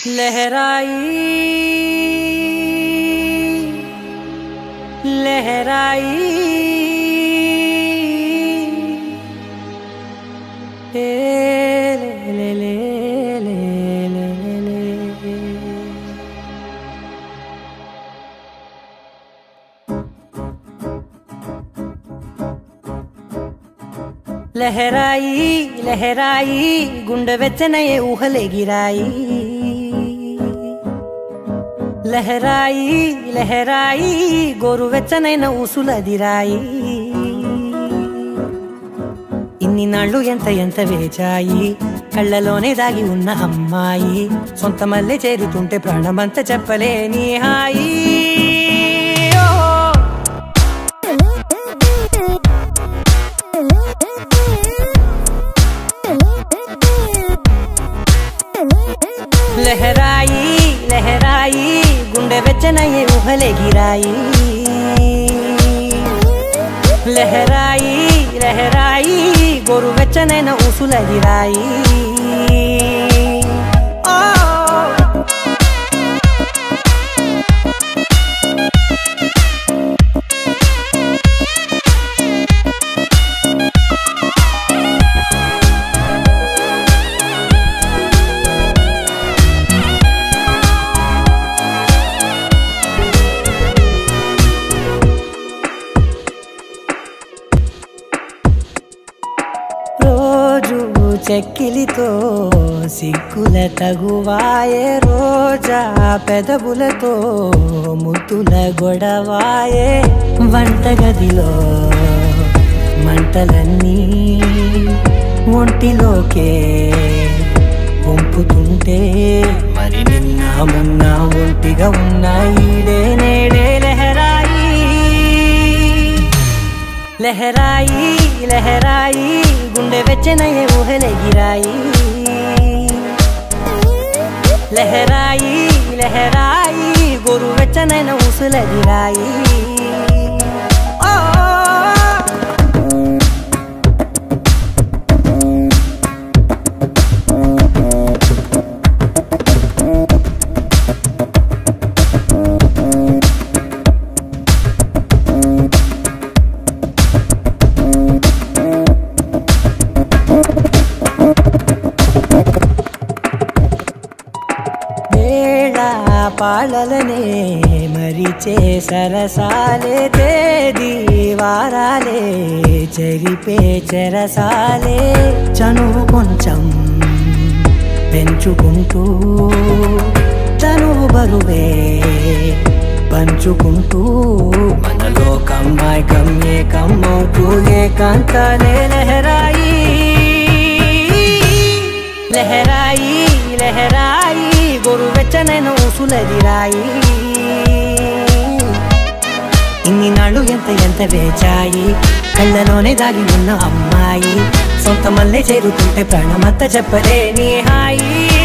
लहराई लहराई ले ले ले ले ले ले लहराई लहराई गुंड वेच्चनये ऊहले गिराई लहराई लहराई गोरु वेच्चनैन ऊसुलदिराई इन्नि नाळ्ळु एंत एंत वेचाई कళ్ళलोने दागी उन्न अम्माई सोंत मल्ले चेरुतुंटे प्राणमंत चेप्पलेनि हाई लहराई लहराई गुंडे वेच्चनये ऊहले गिराई लहराई लहराई गोरु वेच्चनैन ऊसुलदिराई చెక్కిలితో సిగ్గుల తగువాయే రోజా పెదవులతో ముద్దుల గొడవాయే వంటగదిలో మంటలన్నీ ఒంటిలోకే వంపుతుంటే మరి నిన్న మొన్న ఒంటిగా ఉన్నాయి నేడే లహరాయి लहराई लहराई गुंडे वेच्चनये ऊहले गिराई लहराई लहराई गोरु वेच्चनैन ऊसुलदिराई పాలలనే మరిచే సరసాలే తేదీ వారాలే చెరిపే చెరసాలే చనువు కొంచెం పెంచుకుంటూ చనువు బరువే పంచుకుంటూ మనలో కమ్మాయికం ఏకమవుతూ ఏకాంతాలే లహరాయి లహరాయి లహరాయి गोरु वेच्चनैन ऊसुलदिराई इन्नि नाळ्ळु एंत एंत वेचाई कళ్ళలోనే दागी उन्न अम्माई सोंत मल्ले चेरुतुंटे प्राणमंत चेप्पलेनि हाई